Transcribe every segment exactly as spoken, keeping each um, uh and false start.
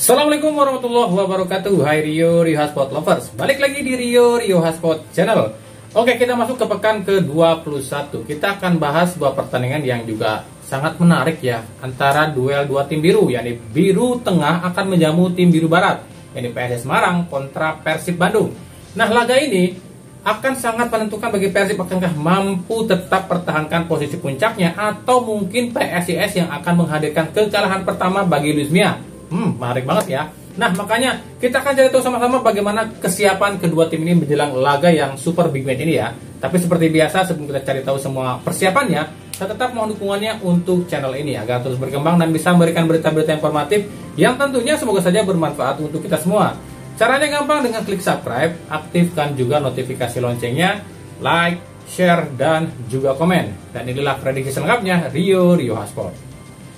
Assalamualaikum warahmatullahi wabarakatuh. Hai Rio, Rio Hotspot Lovers. Balik lagi di Rio, Rio Hotspot Channel. Oke, kita masuk ke pekan ke dua puluh satu. Kita akan bahas dua pertandingan yang juga sangat menarik ya, antara duel dua tim biru, yakni biru tengah akan menjamu tim biru barat, yakni P S S Semarang kontra Persib Bandung. Nah, laga ini akan sangat menentukan bagi Persib akankah mampu tetap pertahankan posisi puncaknya atau mungkin P S I S yang akan menghadirkan kekalahan pertama bagi Luis Mia. Hmm, menarik banget ya. Nah, makanya kita akan cari tahu sama-sama bagaimana kesiapan kedua tim ini menjelang laga yang super big match ini ya. Tapi seperti biasa, sebelum kita cari tahu semua persiapannya, saya tetap mohon dukungannya untuk channel ini agar terus berkembang dan bisa memberikan berita-berita informatif yang tentunya semoga saja bermanfaat untuk kita semua. Caranya gampang, dengan klik subscribe, aktifkan juga notifikasi loncengnya, like, share, dan juga komen. Dan inilah prediksi selengkapnya Rio Rio Hotspot.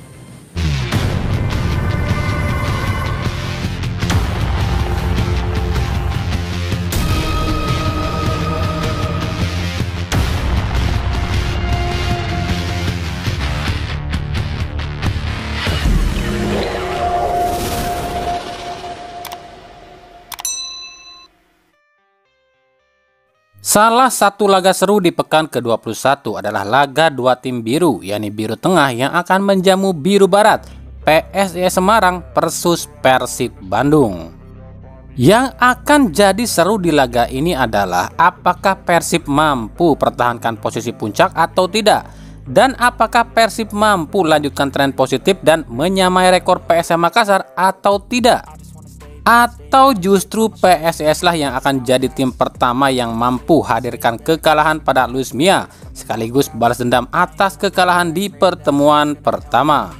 Salah satu laga seru di pekan ke dua puluh satu adalah laga dua tim biru, yakni biru tengah yang akan menjamu biru barat, P S I S Semarang versus Persib Bandung. Yang akan jadi seru di laga ini adalah apakah Persib mampu pertahankan posisi puncak atau tidak, dan apakah Persib mampu lanjutkan tren positif dan menyamai rekor P S M Makassar atau tidak. Atau justru P S I S lah yang akan jadi tim pertama yang mampu hadirkan kekalahan pada Luis Mia, sekaligus balas dendam atas kekalahan di pertemuan pertama.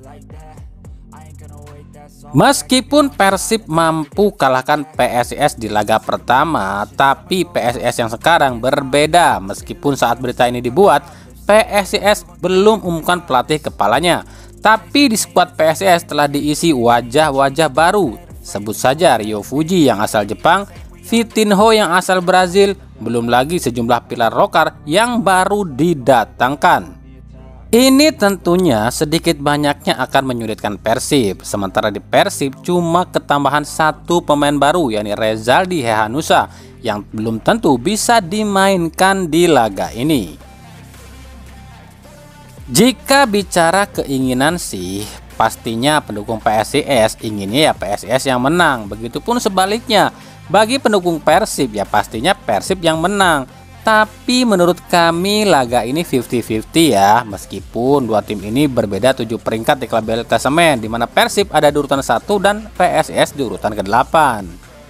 Meskipun Persib mampu kalahkan P S I S di laga pertama, tapi P S I S yang sekarang berbeda. Meskipun saat berita ini dibuat, P S I S belum umumkan pelatih kepalanya, tapi di skuad P S I S telah diisi wajah-wajah baru. Sebut saja Ryo Fuji yang asal Jepang, Vitinho yang asal Brazil, belum lagi sejumlah pilar lokal yang baru didatangkan. Ini tentunya sedikit banyaknya akan menyulitkan Persib. Sementara di Persib cuma ketambahan satu pemain baru, yakni Rezaldi Hehanusa, yang belum tentu bisa dimainkan di laga ini. Jika bicara keinginan sih, pastinya pendukung P S I S inginnya ya P S I S yang menang. Begitupun sebaliknya, bagi pendukung Persib ya pastinya Persib yang menang. Tapi menurut kami laga ini lima puluh lima puluh ya. Meskipun dua tim ini berbeda tujuh peringkat di tabel klasemen, di mana Persib ada di urutan satu dan P S I S di urutan kedelapan.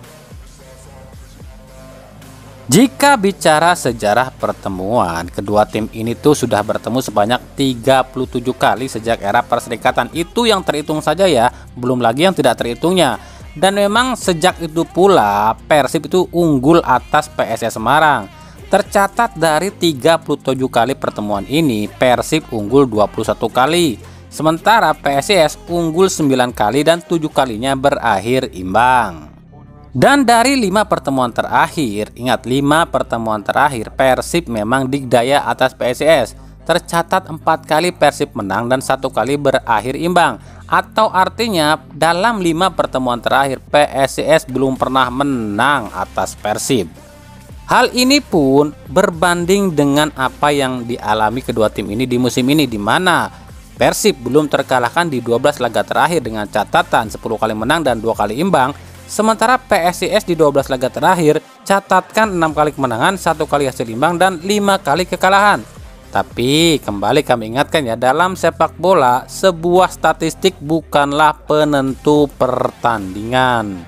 Jika bicara sejarah pertemuan, kedua tim ini tuh sudah bertemu sebanyak tiga puluh tujuh kali sejak era perserikatan. Itu yang terhitung saja ya, belum lagi yang tidak terhitungnya. Dan memang sejak itu pula Persib itu unggul atas P S S Semarang. Tercatat dari tiga puluh tujuh kali pertemuan ini, Persib unggul dua puluh satu kali. Sementara P S I S unggul sembilan kali dan tujuh kalinya berakhir imbang. Dan dari lima pertemuan terakhir, ingat lima pertemuan terakhir Persib memang digdaya atas P S I S. Tercatat empat kali Persib menang dan satu kali berakhir imbang. Atau artinya dalam lima pertemuan terakhir P S I S belum pernah menang atas Persib. Hal ini pun berbanding dengan apa yang dialami kedua tim ini di musim ini, di mana Persib belum terkalahkan di dua belas laga terakhir dengan catatan sepuluh kali menang dan dua kali imbang. Sementara P S I S di dua belas laga terakhir catatkan enam kali kemenangan, satu kali hasil imbang, dan lima kali kekalahan. Tapi kembali kami ingatkan ya, dalam sepak bola sebuah statistik bukanlah penentu pertandingan.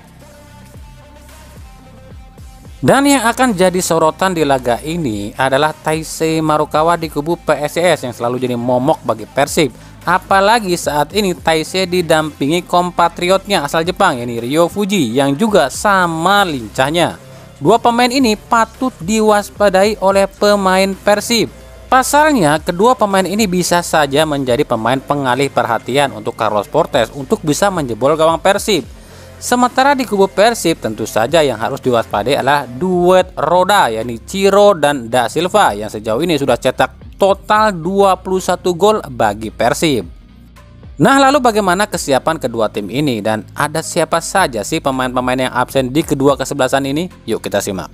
Dan yang akan jadi sorotan di laga ini adalah Taisei Marukawa di kubu P S I S yang selalu jadi momok bagi Persib. Apalagi saat ini Taisei didampingi kompatriotnya asal Jepang, yakni Ryo Fuji, yang juga sama lincahnya. Dua pemain ini patut diwaspadai oleh pemain Persib. Pasalnya, kedua pemain ini bisa saja menjadi pemain pengalih perhatian untuk Carlos Portes untuk bisa menjebol gawang Persib. Sementara di kubu Persib tentu saja yang harus diwaspadai adalah duet roda, yakni Ciro dan Da Silva, yang sejauh ini sudah cetak total dua puluh satu gol bagi Persib. Nah, lalu bagaimana kesiapan kedua tim ini dan ada siapa saja sih pemain-pemain yang absen di kedua kesebelasan ini? Yuk kita simak.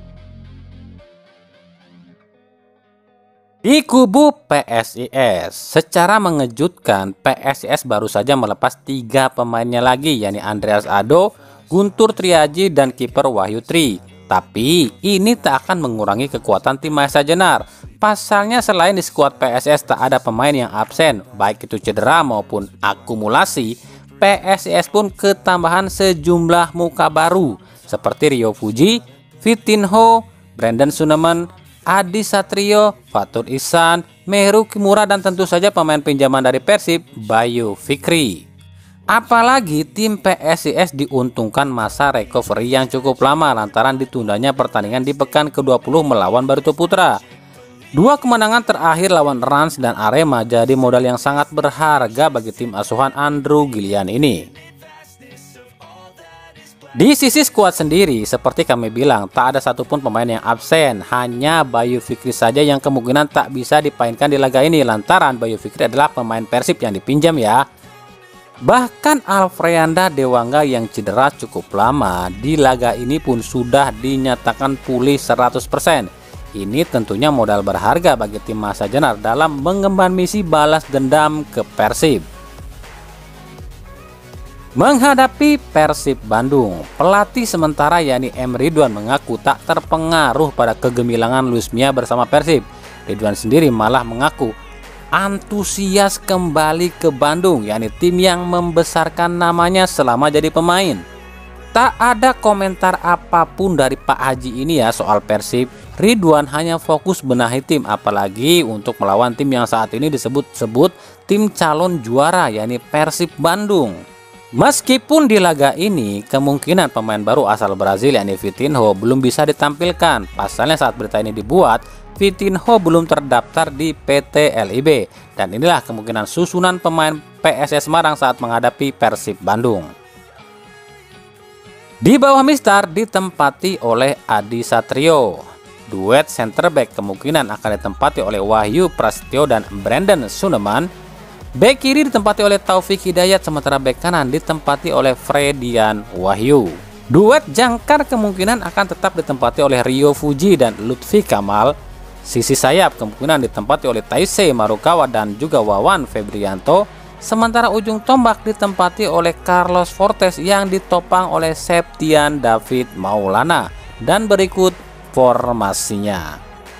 Di kubu P S I S, secara mengejutkan P S I S baru saja melepas tiga pemainnya lagi, yakni Andreas Ado, Guntur Triaji, dan kiper Wahyu Tri. Tapi ini tak akan mengurangi kekuatan tim Mahesa Jenar. Pasalnya selain di skuad P S I S tak ada pemain yang absen, baik itu cedera maupun akumulasi, P S I S pun ketambahan sejumlah muka baru seperti Rio Fuji, Vitinho, Brandon Sunemen, Adi Satrio, Fatur Ihsan, Meru Kimura, dan tentu saja pemain pinjaman dari Persib, Bayu Fikri. Apalagi tim P S I S diuntungkan masa recovery yang cukup lama lantaran ditundanya pertandingan di pekan ke dua puluh melawan Barito Putra. Dua kemenangan terakhir lawan Rans dan Arema jadi modal yang sangat berharga bagi tim asuhan Andrew Gillian ini. Di sisi skuad sendiri, seperti kami bilang, tak ada satupun pemain yang absen. Hanya Bayu Fikri saja yang kemungkinan tak bisa dipainkan di laga ini lantaran Bayu Fikri adalah pemain Persib yang dipinjam ya. Bahkan Alfreanda Dewangga yang cedera cukup lama di laga ini pun sudah dinyatakan pulih seratus persen. Ini tentunya modal berharga bagi tim Mahesa Jenar dalam mengemban misi balas dendam ke Persib. Menghadapi Persib Bandung, pelatih sementara yakni M. Ridwan mengaku tak terpengaruh pada kegemilangan Luis Mia bersama Persib. Ridwan sendiri malah mengaku antusias kembali ke Bandung, yakni tim yang membesarkan namanya selama jadi pemain. Tak ada komentar apapun dari Pak Haji ini ya soal Persib. Ridwan hanya fokus benahi tim, apalagi untuk melawan tim yang saat ini disebut-sebut tim calon juara, yakni Persib Bandung. Meskipun di laga ini kemungkinan pemain baru asal Brazil yakni Vitinho belum bisa ditampilkan. Pasalnya saat berita ini dibuat, Vitinho belum terdaftar di P T L I B. Dan inilah kemungkinan susunan pemain P S S Semarang saat menghadapi Persib Bandung. Di bawah Mistar ditempati oleh Adi Satrio. Duet center back kemungkinan akan ditempati oleh Wahyu Prasetyo dan Brandon Sunemen. Bek kiri ditempati oleh Taufik Hidayat, sementara bek kanan ditempati oleh Fredian Wahyu. Duet jangkar kemungkinan akan tetap ditempati oleh Rio Fuji dan Lutfi Kamal. Sisi sayap kemungkinan ditempati oleh Taisei Marukawa dan juga Wawan Febrianto. Sementara ujung tombak ditempati oleh Carlos Fortes yang ditopang oleh Septian David Maulana. Dan berikut formasinya.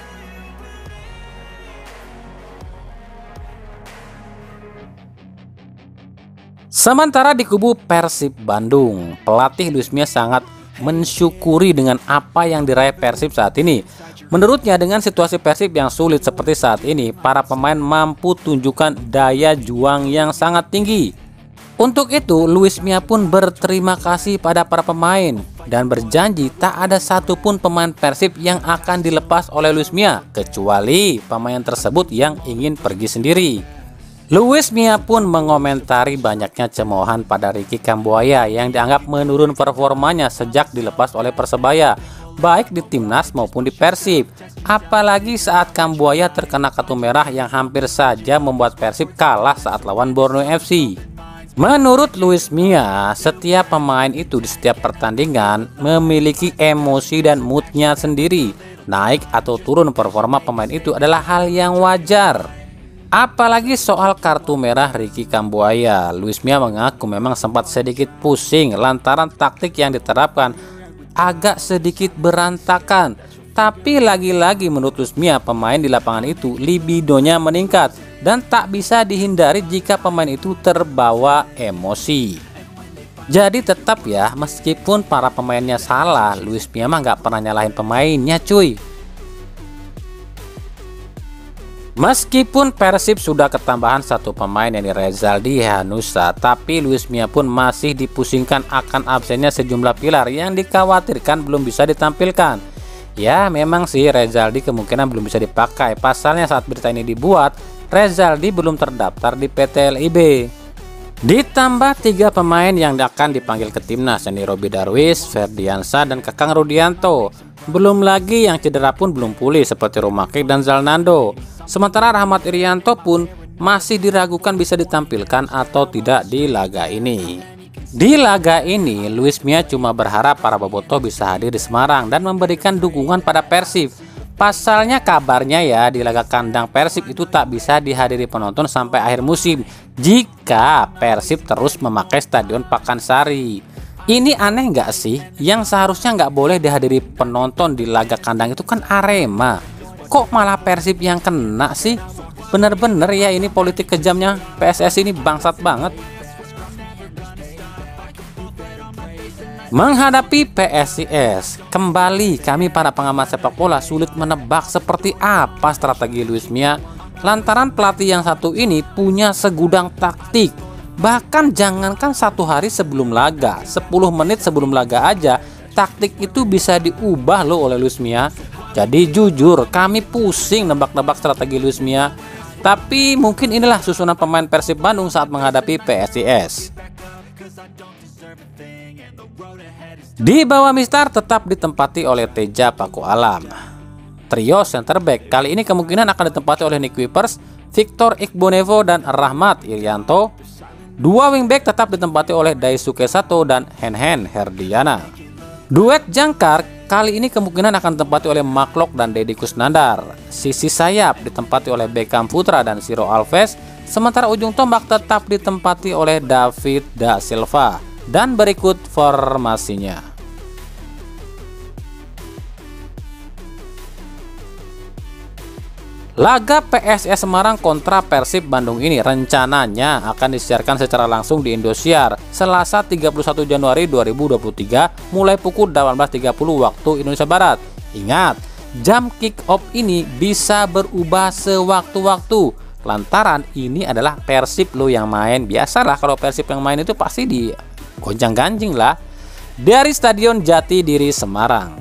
Sementara di kubu Persib Bandung, pelatih Luis Mia sangat mensyukuri dengan apa yang diraih Persib saat ini. Menurutnya dengan situasi Persib yang sulit seperti saat ini, para pemain mampu tunjukkan daya juang yang sangat tinggi. Untuk itu, Luis Mia pun berterima kasih pada para pemain dan berjanji tak ada satupun pemain Persib yang akan dilepas oleh Luis Mia, kecuali pemain tersebut yang ingin pergi sendiri. Luis Mia pun mengomentari banyaknya cemoohan pada Ricky Kambuaya yang dianggap menurun performanya sejak dilepas oleh Persebaya, baik di Timnas maupun di Persib. Apalagi saat Kambuaya terkena kartu merah yang hampir saja membuat Persib kalah saat lawan Borneo F C. Menurut Luis Mia, setiap pemain itu di setiap pertandingan memiliki emosi dan moodnya sendiri. Naik atau turun performa pemain itu adalah hal yang wajar. Apalagi soal kartu merah Ricky Kambuaya, Luis Mia mengaku memang sempat sedikit pusing lantaran taktik yang diterapkan agak sedikit berantakan. Tapi lagi-lagi menurut Luis Mia, pemain di lapangan itu libidonya meningkat dan tak bisa dihindari jika pemain itu terbawa emosi. Jadi tetap ya, meskipun para pemainnya salah, Luis Mia mah nggak pernah nyalahin pemainnya cuy. Meskipun Persib sudah ketambahan satu pemain yang Rezaldi Hanusa, tapi Luis Mia pun masih dipusingkan akan absennya sejumlah pilar yang dikhawatirkan belum bisa ditampilkan. Ya memang sih Rezaldi kemungkinan belum bisa dipakai, pasalnya saat berita ini dibuat Rezaldi belum terdaftar di P T L I B. Ditambah tiga pemain yang akan dipanggil ke timnas, yakni Robi Darwis, Ferdiansa, dan Kakang Rudianto. Belum lagi yang cedera pun belum pulih seperti Rumakik dan Zalnando. Sementara Rahmat Irianto pun masih diragukan bisa ditampilkan atau tidak di laga ini. Di laga ini, Luis Mia cuma berharap para bobotoh bisa hadir di Semarang dan memberikan dukungan pada Persib. Pasalnya kabarnya ya, di laga kandang Persib itu tak bisa dihadiri penonton sampai akhir musim jika Persib terus memakai Stadion Pakansari. Ini aneh nggak sih? Yang seharusnya nggak boleh dihadiri penonton di laga kandang itu kan Arema. Kok malah Persib yang kena sih? Bener-bener ya, ini politik kejamnya P S S I ini, bangsat banget. Menghadapi P S I S, kembali kami para pengamat sepak bola sulit menebak seperti apa strategi Luis Mia lantaran pelatih yang satu ini punya segudang taktik. Bahkan jangankan satu hari sebelum laga, sepuluh menit sebelum laga aja taktik itu bisa diubah loh oleh Luis Mia. Jadi jujur kami pusing nebak-nebak strategi Luis Mia. Tapi mungkin inilah susunan pemain Persib Bandung saat menghadapi P S I S. Di bawah Mistar tetap ditempati oleh Teja Paku Alam. Trio center back kali ini kemungkinan akan ditempati oleh Nick Wipers, Victor Iqbonevo dan Rahmat Irianto. Dua wingback tetap ditempati oleh Daisuke Sato dan Henhen Herdiana. Duet jangkar kali ini kemungkinan akan ditempati oleh Maklok dan Deddy Kusnandar. Sisi sayap ditempati oleh Beckham Putra dan Ciro Alves. Sementara ujung tombak tetap ditempati oleh David Da Silva. Dan berikut formasinya. Laga P S S Semarang kontra Persib Bandung ini rencananya akan disiarkan secara langsung di Indosiar Selasa tiga puluh satu Januari dua ribu dua puluh tiga mulai pukul delapan belas tiga puluh waktu Indonesia Barat. Ingat, jam kick off ini bisa berubah sewaktu-waktu lantaran ini adalah Persib lo yang main. Biasalah kalau Persib yang main itu pasti di gonjang-ganjing lah dari Stadion Jatidiri Semarang.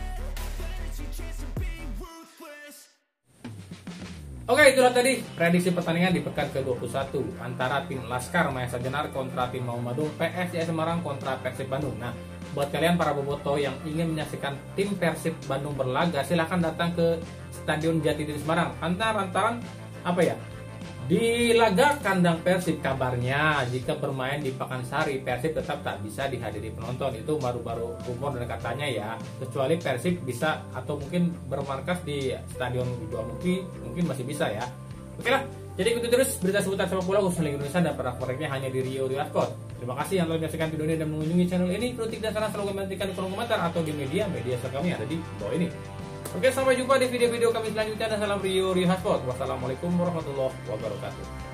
Oke, itulah tadi prediksi pertandingan di pekan ke dua puluh satu antara tim Laskar Mahesa Jenar kontra tim Maung Bandung, P S I S Semarang kontra Persib Bandung. Nah, buat kalian para bobotoh yang ingin menyaksikan tim Persib Bandung berlaga, silahkan datang ke Stadion Jatidiri Semarang. Antara-antaran apa ya? Di laga kandang Persib kabarnya jika bermain di Pakansari Persib tetap tak bisa dihadiri penonton. Itu baru-baru rumor dan katanya ya, kecuali Persib bisa atau mungkin bermarkas di Stadion Dua Muki, mungkin masih bisa ya. Oke lah, jadi ikuti terus berita seputar sepak bola khususnya Liga Indonesia dan prakteknya hanya di Rio Rio Sport. Terima kasih yang telah menyaksikan video ini dan mengunjungi channel ini. Kritik dan saran selalu komentarkan di kolom komentar atau di media-media sosial kami ada di bawah ini. Oke, sampai jumpa di video-video kami selanjutnya dan salam Rio Rio Sport. Wassalamualaikum warahmatullahi wabarakatuh.